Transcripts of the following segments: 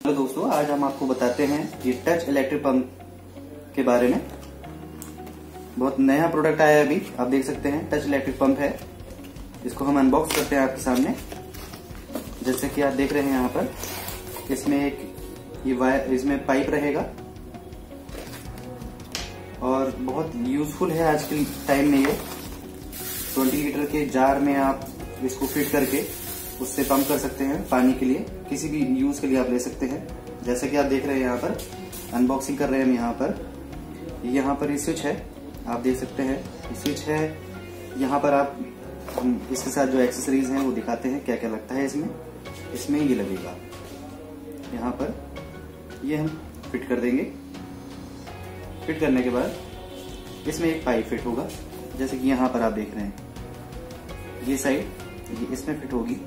Hello दोस्तों, आज हम आपको बताते हैं ये टच इलेक्ट्रिक पंप के बारे में। बहुत नया प्रोडक्ट आया है अभी, आप देख सकते हैं। टच इलेक्ट्रिक पंप है, इसको हम अनबॉक्स करते हैं आपके सामने। जैसे कि आप देख रहे हैं यहाँ पर, इसमें एक ये वायर, इसमें पाइप रहेगा और बहुत यूजफुल है आज के टाइम में। ये 20 लीटर के जार में आप इसको फिट करके उससे पंप कर सकते हैं पानी के लिए, किसी भी यूज के लिए आप ले सकते हैं। जैसे कि आप देख रहे हैं यहाँ पर, अनबॉक्सिंग कर रहे हैं हम यहाँ पर ये स्विच है, आप देख सकते हैं ये स्विच है। यहाँ पर आप इसके साथ जो एक्सेसरीज हैं वो दिखाते हैं क्या क्या लगता है इसमें ये लगेगा। यहाँ पर ये हम फिट कर देंगे। फिट करने के बाद इसमें एक पाइप फिट होगा, जैसे कि यहाँ पर आप देख रहे हैं। ये साइड ये इसमें फिट होगी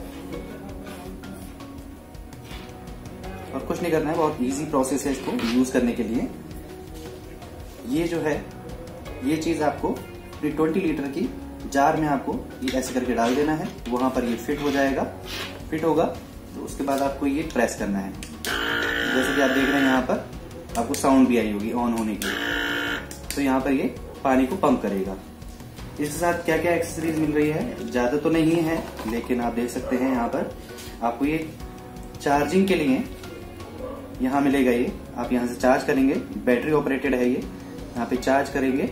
और कुछ नहीं करना है, बहुत इजी प्रोसेस है इसको यूज करने के लिए। ये जो है ये चीज आपको 20 लीटर की जार में आपको ये ऐसे करके डाल देना है, वहां पर ये फिट हो जाएगा। फिट होगा तो उसके बाद आपको ये प्रेस करना है। जैसे कि आप देख रहे हैं यहाँ पर आपको साउंड भी आई होगी ऑन होने की, तो यहाँ पर ये पानी को पंप करेगा। इसके साथ क्या क्या एक्सेसरीज मिल रही है, ज्यादा तो नहीं है, लेकिन आप देख सकते हैं यहाँ पर आपको ये चार्जिंग के लिए यहाँ मिलेगा। ये आप यहाँ से चार्ज करेंगे, बैटरी ऑपरेटेड है ये, यहाँ पे चार्ज करेंगे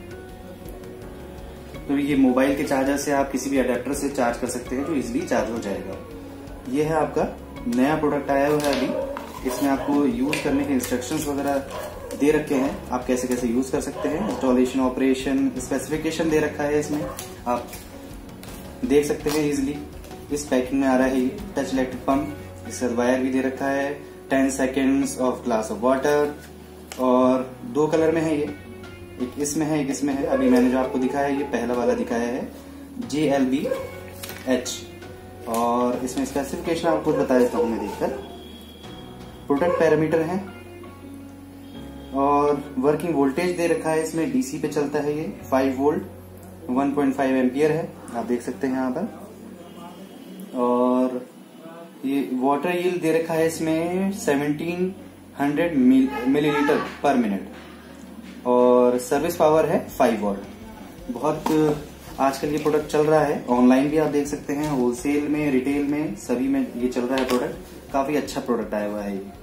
तो ये मोबाइल के चार्जर से आप किसी भी अडेप्टर से चार्ज कर सकते हैं, जो इजीली चार्ज हो जाएगा। ये है आपका नया प्रोडक्ट आया हुआ है अभी। इसमें आपको यूज करने के इंस्ट्रक्शंस वगैरह दे रखे हैं, आप कैसे कैसे यूज कर सकते हैं। इंस्टॉलेशन, ऑपरेशन, स्पेसिफिकेशन दे रखा है इसमें, आप देख सकते हैं इजीली। इस पैकिंग में आ रहा है ये टच इलेक्ट्रिक पंप। इसका वायर भी दे रखा है, 10 seconds of glass of water, और 2 कलर में है ये, एक इसमें है एक इसमें है। अभी मैंने जो आपको दिखाया है ये पहला वाला दिखाया है JLBH, और इसमें स्पेसिफिकेशन आपको बता देता हूं मैं देखकर। प्रोडक्ट पैरामीटर है और वर्किंग वोल्टेज दे रखा है इसमें, डीसी पे चलता है ये, 5 वोल्ट 1.5 एम्पियर है, आप देख सकते हैं यहाँ पर। और ये वाटर यील्ड दे रखा है इसमें 1700 मिलीलीटर पर मिनट, और सर्विस पावर है 5 वॉट। बहुत आजकल ये प्रोडक्ट चल रहा है, ऑनलाइन भी आप देख सकते हैं, होलसेल में, रिटेल में, सभी में ये चल रहा है प्रोडक्ट। काफी अच्छा प्रोडक्ट आया हुआ है ये।